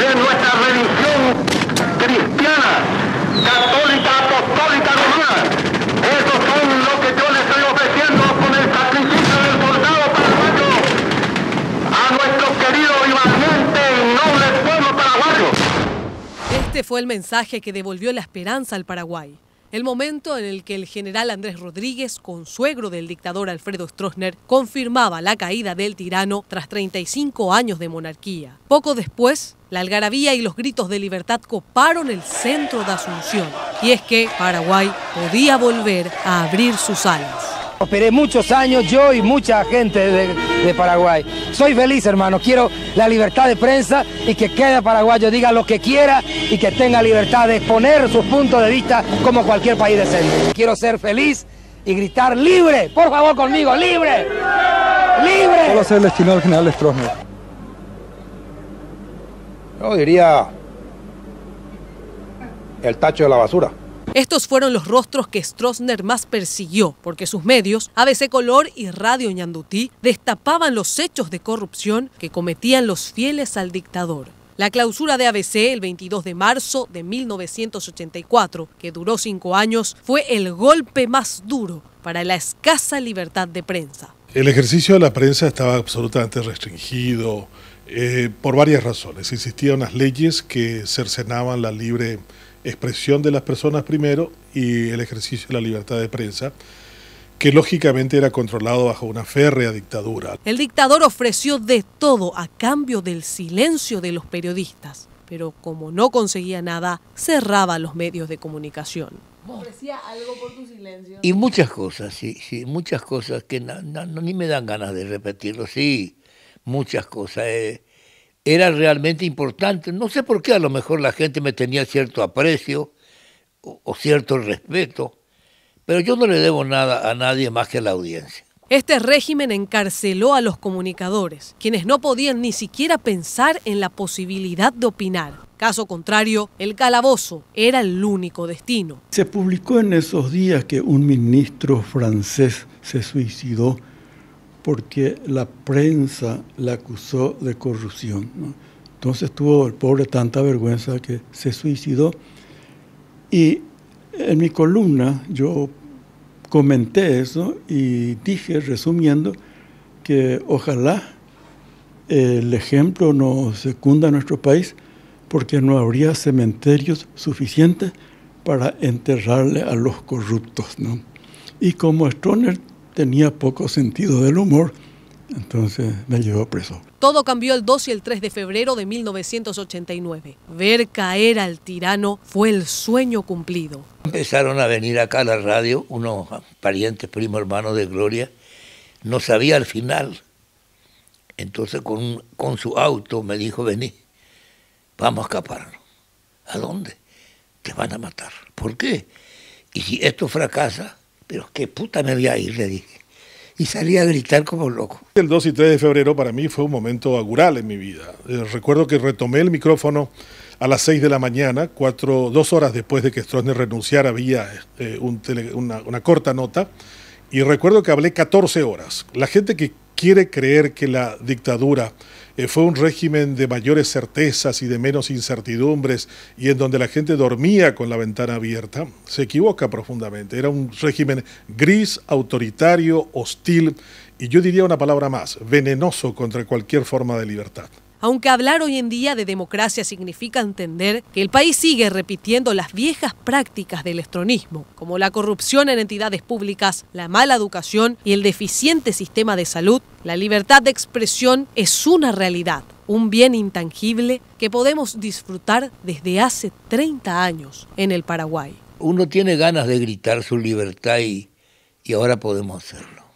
también nuestra religión cristiana, católica, apostólica, romana. Esos son lo que yo le estoy ofreciendo con el sacrificio del soldado paraguayo a nuestro querido y valiente y noble pueblo paraguayo. Este fue el mensaje que devolvió la esperanza al Paraguay. El momento en el que el general Andrés Rodríguez, consuegro del dictador Alfredo Stroessner, confirmaba la caída del tirano tras 35 años de monarquía. Poco después, la algarabía y los gritos de libertad coparon el centro de Asunción. Y es que Paraguay podía volver a abrir sus alas. Esperé muchos años, yo y mucha gente de Paraguay. Soy feliz, hermano. Quiero la libertad de prensa y que cada paraguayo diga lo que quiera y que tenga libertad de exponer sus puntos de vista como cualquier país decente. Quiero ser feliz y gritar ¡libre! Por favor, conmigo, ¡libre! ¡Libre! ¿Cuál va a ser el destino del general Stroessner? Yo diría el tacho de la basura. Estos fueron los rostros que Stroessner más persiguió, porque sus medios, ABC Color y Radio Ñandutí, destapaban los hechos de corrupción que cometían los fieles al dictador. La clausura de ABC el 22 de marzo de 1984, que duró 5 años, fue el golpe más duro para la escasa libertad de prensa. El ejercicio de la prensa estaba absolutamente restringido por varias razones. Existían unas leyes que cercenaban la libre expresión de las personas primero y el ejercicio de la libertad de prensa, que lógicamente era controlado bajo una férrea dictadura. El dictador ofreció de todo a cambio del silencio de los periodistas, pero como no conseguía nada, cerraba los medios de comunicación. ¿Ofrecía algo por tu silencio? Y muchas cosas, sí, muchas cosas que ni me dan ganas de repetirlo, sí, muchas cosas. Era realmente importante, no sé por qué, a lo mejor la gente me tenía cierto aprecio o cierto respeto, pero yo no le debo nada a nadie más que a la audiencia. Este régimen encarceló a los comunicadores, quienes no podían ni siquiera pensar en la posibilidad de opinar. Caso contrario, el calabozo era el único destino. Se publicó en esos días que un ministro francés se suicidó porque la prensa la acusó de corrupción, ¿no? Entonces tuvo el pobre tanta vergüenza que se suicidó. Y en mi columna yo comenté eso y dije, resumiendo, que ojalá el ejemplo nos secunda a nuestro país, porque no habría cementerios suficientes para enterrarle a los corruptos, ¿no? Y como Stroessner tenía poco sentido del humor, entonces me llevó preso. Todo cambió el 2 y el 3 de febrero de 1989. Ver caer al tirano fue el sueño cumplido. Empezaron a venir acá a la radio unos parientes, primos, hermanos de Gloria. No sabía al final. Entonces con su auto me dijo, vení, vamos a escaparnos. ¿A dónde? Te van a matar. ¿Por qué? Y si esto fracasa, pero qué puta me voy a ir, le dije. Y salí a gritar como loco. El 2 y 3 de febrero para mí fue un momento augural en mi vida. Recuerdo que retomé el micrófono a las 6 de la mañana, 2 horas después de que Stroessner renunciara, había una corta nota, y recuerdo que hablé 14 horas. La gente que quiere creer que la dictadura fue un régimen de mayores certezas y de menos incertidumbres y en donde la gente dormía con la ventana abierta, se equivoca profundamente. Era un régimen gris, autoritario, hostil y yo diría una palabra más, venenoso contra cualquier forma de libertad. Aunque hablar hoy en día de democracia significa entender que el país sigue repitiendo las viejas prácticas del estronismo, como la corrupción en entidades públicas, la mala educación y el deficiente sistema de salud, la libertad de expresión es una realidad, un bien intangible que podemos disfrutar desde hace 30 años en el Paraguay. Uno tiene ganas de gritar su libertad y ahora podemos hacerlo.